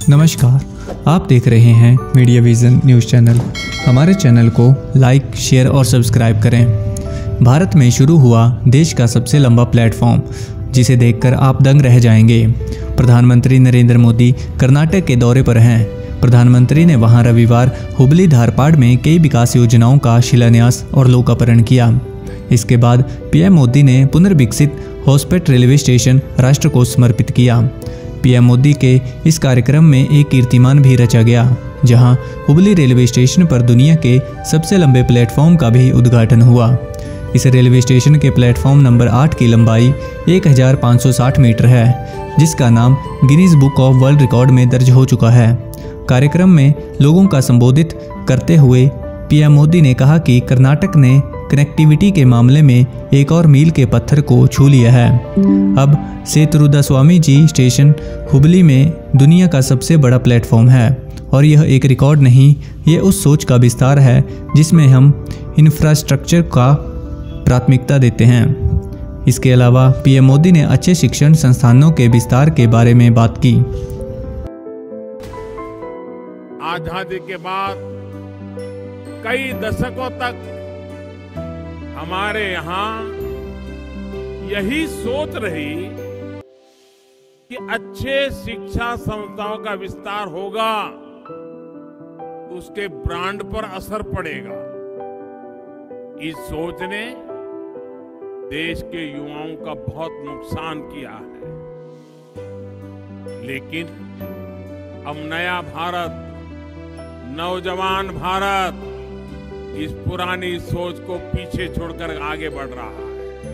नमस्कार, आप देख रहे हैं मीडिया विजन न्यूज़ चैनल। हमारे चैनल को लाइक, शेयर और सब्सक्राइब करें। भारत में शुरू हुआ देश का सबसे लंबा प्लेटफॉर्म, जिसे देखकर आप दंग रह जाएंगे। प्रधानमंत्री नरेंद्र मोदी कर्नाटक के दौरे पर हैं। प्रधानमंत्री ने वहां रविवार हुबली धारपाड़ में कई विकास योजनाओं का शिलान्यास और लोकार्पण किया। इसके बाद पीएम मोदी ने पुनर्विकसित होस्पेट रेलवे स्टेशन राष्ट्र को समर्पित किया। पीएम मोदी के इस कार्यक्रम में एक कीर्तिमान भी रचा गया, जहां हुबली रेलवे स्टेशन पर दुनिया के सबसे लंबे प्लेटफॉर्म का भी उद्घाटन हुआ। इस रेलवे स्टेशन के प्लेटफॉर्म नंबर 8 की लंबाई 1560 मीटर है, जिसका नाम Guinness book of world record में दर्ज हो चुका है। कार्यक्रम में लोगों का संबोधित करते हुए पीएम मोदी ने कहा कि कर्नाटक ने कनेक्टिविटी के मामले में एक और मील के पत्थर को छू लिया है। अब सेतुरुदा स्वामी जी स्टेशन हुबली में दुनिया का सबसे बड़ा प्लेटफॉर्म है, और यह एक रिकॉर्ड नहीं, ये उस सोच का विस्तार है जिसमें हम इंफ्रास्ट्रक्चर का प्राथमिकता देते हैं। इसके अलावा पीएम मोदी ने अच्छे शिक्षण संस्थानों के विस्तार के बारे में बात की। आजादी के बाद कई दशकों तक हमारे यहाँ यही सोच रही कि अच्छे शिक्षा संस्थाओं का विस्तार होगा तो उसके ब्रांड पर असर पड़ेगा। इस सोच ने देश के युवाओं का बहुत नुकसान किया है, लेकिन अब नया भारत, नौजवान भारत इस पुरानी सोच को पीछे छोड़कर आगे बढ़ रहा है।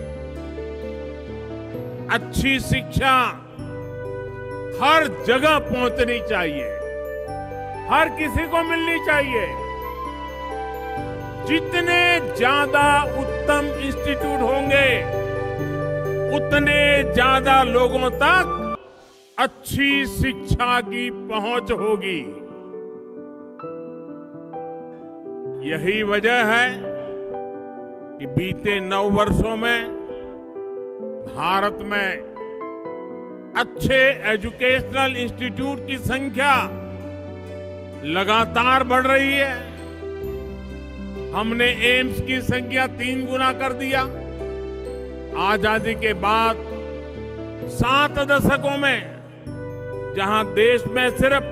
अच्छी शिक्षा हर जगह पहुंचनी चाहिए, हर किसी को मिलनी चाहिए। जितने ज्यादा उत्तम इंस्टीट्यूट होंगे, उतने ज्यादा लोगों तक अच्छी शिक्षा की पहुंच होगी। यही वजह है कि बीते 9 वर्षों में भारत में अच्छे एजुकेशनल इंस्टीट्यूट की संख्या लगातार बढ़ रही है। हमने एम्स की संख्या 3 गुना कर दिया। आजादी के बाद 7 दशकों में जहां देश में सिर्फ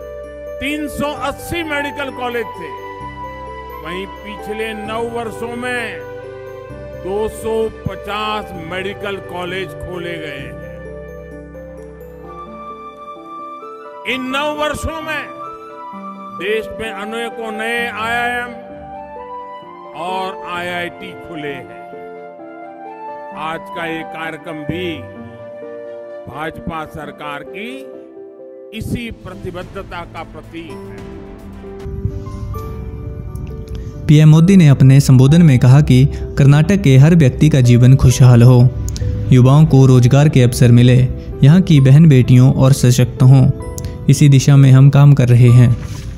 380 मेडिकल कॉलेज थे, वहीं पिछले 9 वर्षों में 250 मेडिकल कॉलेज खोले गए हैं। इन 9 वर्षों में देश में अनेकों नए आईआईएम और आईआईटी खुले हैं। आज का ये कार्यक्रम भी भाजपा सरकार की इसी प्रतिबद्धता का प्रतीक है। पीएम मोदी ने अपने संबोधन में कहा कि कर्नाटक के हर व्यक्ति का जीवन खुशहाल हो, युवाओं को रोजगार के अवसर मिले, यहाँ की बहन बेटियों और सशक्त हों। इसी दिशा में हम काम कर रहे हैं।